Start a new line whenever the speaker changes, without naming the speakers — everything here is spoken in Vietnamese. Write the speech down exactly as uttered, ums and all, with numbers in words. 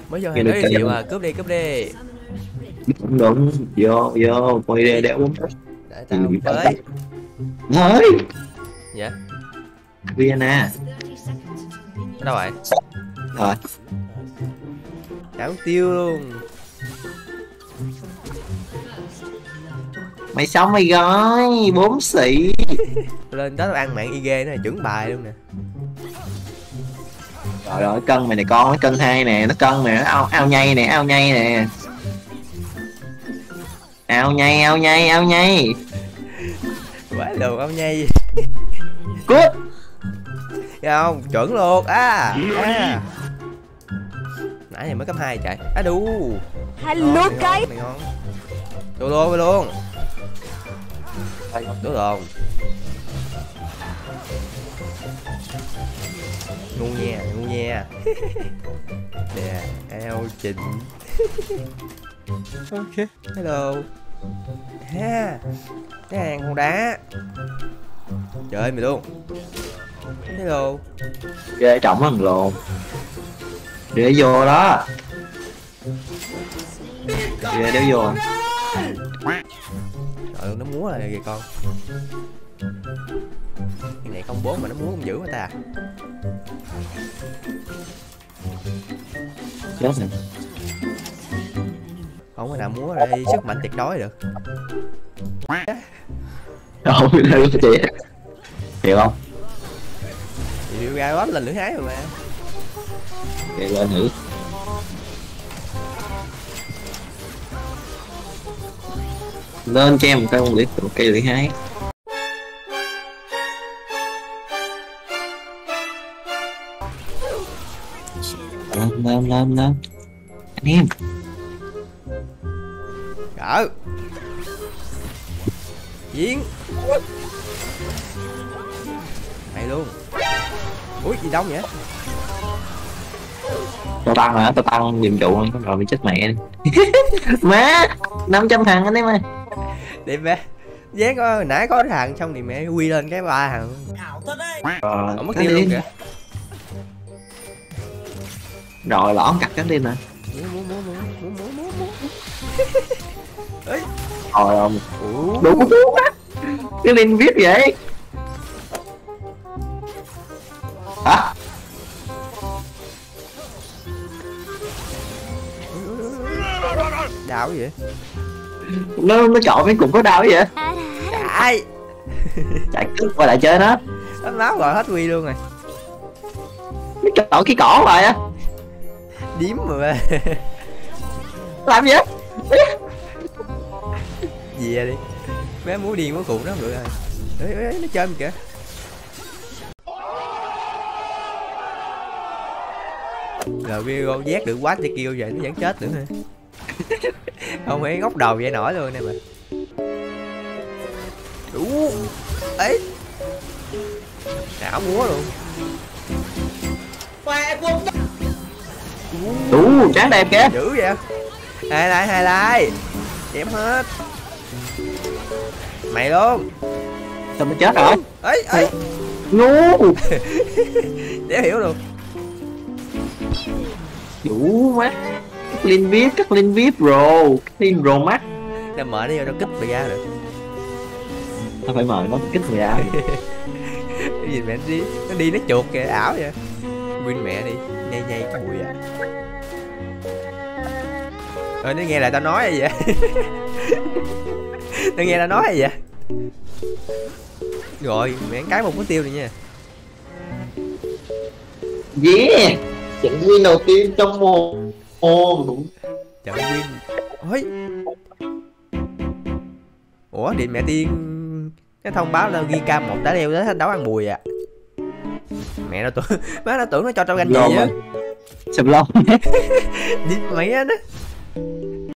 Mới vô hàng nói chịu à, cướp đi cướp đi.
Đúng đúng, vô vô quay đi đéo bốn
Để tao tới.
Thôi.
Dạ.
Vienna.
Đâu rồi?
Rồi.
Đảo tiêu luôn.
Mày sống mày gói bốn xị.
Lên đó tao ăn mạng i giê nó là chuẩn bài luôn nè.
Rồi rồi cân mày này con, nó cân hai nè, nó cân nè, nó ao ao nhay nè, ao nhay nè. Ao nhay, ao nhay, ao nhay.
Quá đồ ao nhay.
Cút.
Thấy không? Chuẩn luôn. À. À. Nãy giờ mới cấp hai chạy. Á đu.
Hello guys.
Mày ngon. Đu luôn, luôn. Đu luôn. Ngu nha, ngu nha. Nè, eo chỉnh. Ok, hello. Ha. Cái hàng con đá. Trời mày luôn. Hello.
Ghê trọng thằng lồn. Để vô đó. Ghê đéo vô.
Trời nó múa lại kìa con. Cái này không bốn mà nó múa không giữ mà ta.
Chết rồi.
Không có nào múa ra đi sức mạnh tuyệt đối được.
Không biết đâu chị. Hiểu không?
Thì ra bóp lên lưỡi hái rồi mà.
Kệ lên thử. Lên cho em một cây lưỡi một cây lưỡi hái. Lên lên lên lên. Anh em.
Gỡ. Diễn. Mày luôn. Ui gì đông vậy?
Tao tăng hả? Tao tăng nhiệm vụ rồi bị chết mẹ đi. Má năm trăm thằng anh em ơi.
Đi bé. Vé có nãy có thằng xong thì mẹ quy lên cái ba thằng.
Rồi
Không mất tiêu luôn kìa.
Rồi lõn cặt cắn đi nè.
Múa múa múa múa múa múa múa múa. Ấy.
Rồi không. Đủ đúng á. Cái Linh viết vậy. Hả?
Đau vậy?
Nó nó chọn cái cục có đau vậy?
Chạy.
Chạy cứ quay lại chơi nó.
Nó máu rồi hết quy luôn rồi.
Nó chọn cái cỏ lại á.
Điếm mà.
Làm gì á?
Gì đi. Bé muốn điên muốn cuộn đó không được rồi. Ê, ê, ê, nó chơi mình kìa. Rồi video Z được quá thì kêu vậy nó vẫn chết nữa hả? Không phải ngóc đầu vậy nổi luôn nè mà. Đủ. Ấy. Đảo múa luôn.
Đủ tráng đẹp kìa.
Dữ vậy. Hai lại hai lại. Chém hết. Mày luôn.
Sao nó chết rồi?
Ấy ấy.
Ngu.
Để hiểu luôn.
Đủ quá. Các Linh viết, các Linh viết rồi. Linh rồi mắt.
Để mở đi vô nó kích mày ra được.
Tao phải mời nó kích mày ra.
Cái gì mẹ đi, nó đi nó chuột kìa, ảo vậy. Win mẹ đi, nhây nhây cái bụi à. Ờ nó nghe là tao nói vậy. Tao nghe tao nói vậy. Rồi, mẹ cái một cái tiêu này nha.
Yeah. Trận win đầu tiên trong mùa. Ồ.
Trận win. Ôi. Ủa điện mẹ tiên cái thông báo là ghi cam một đã đeo tới đấu ăn bùi à. Mẹ nó tưởng má nó tưởng nó cho tao ganh gì á.
Sầm lông.
Đi mày á.